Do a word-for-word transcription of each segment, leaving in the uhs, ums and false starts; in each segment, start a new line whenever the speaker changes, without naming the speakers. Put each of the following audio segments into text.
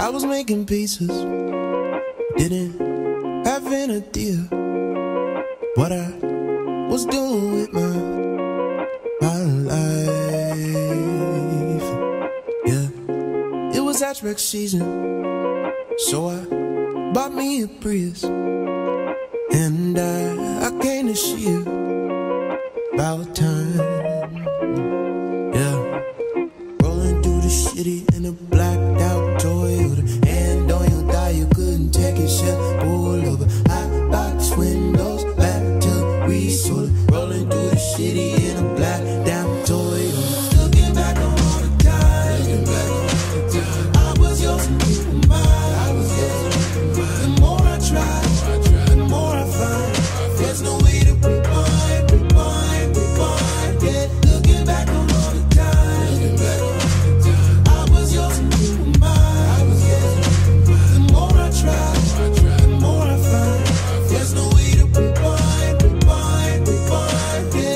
I was making pieces, didn't have an idea what I was doing with my, my life. Yeah, it was hatchback season, so I bought me a Prius, and I, I came to see you about time. Yeah, rolling through the city in a blacked out Toyota, hand on your thigh, you couldn't take it, shit, pull over. Hot box windows, back to resort, rolling through the city in a blacked out Toyota. Looking back on all the time, looking back on all the time, I was yours and you were mine. I was yours and you were mine. The more I try, the more I find there's no way to rewind, rewind, rewind. Yeah, looking back on all the time, looking back on all the time, I was yours and you were mine. I was yours and you were mine. The more I try, the more I find there's no way to rewind, rewind, rewind. Yeah.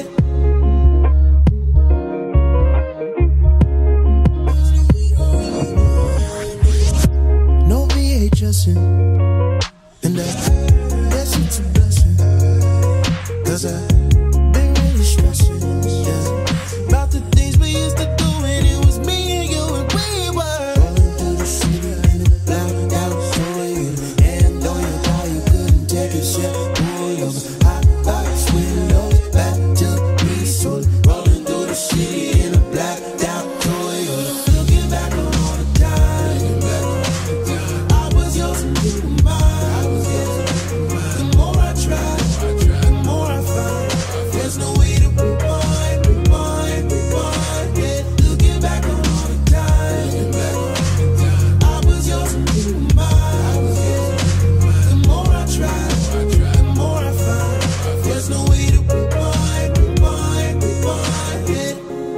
No V H S in, and I guess it's a blessing, 'cause I've been really stressing, yeah, about the things we used to do when it was me and you and we were rolling through the city in a blacked out Toyota, and on your car you couldn't take a shit, pull over. Hot box windows, back to resort, rolling through the city in a blacked out Toyota. Looking back on all the time, looking back on all the time, I was yours and you were mine. I was yours and you were mine. The more I try, the more I find there's no way to rewind, rewind, rewind. Yeah, looking back on all the time, looking back on all the time, I was yours and you were mine. I was yours and you were mine. The more I try, the more I find there's no way to rewind, rewind, rewind. Yeah.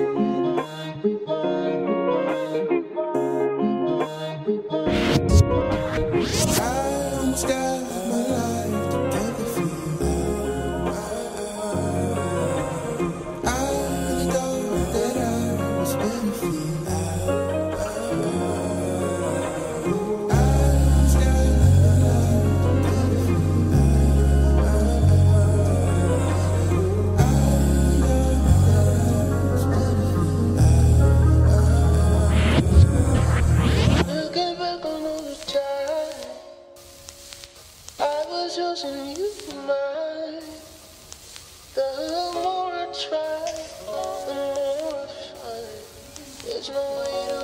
I almost got my life together for you. I really thought that I was better for you. I almost got my life together for you. I looking back on all the time, I was yours and you were mine. The more I try, the more I find there's no way to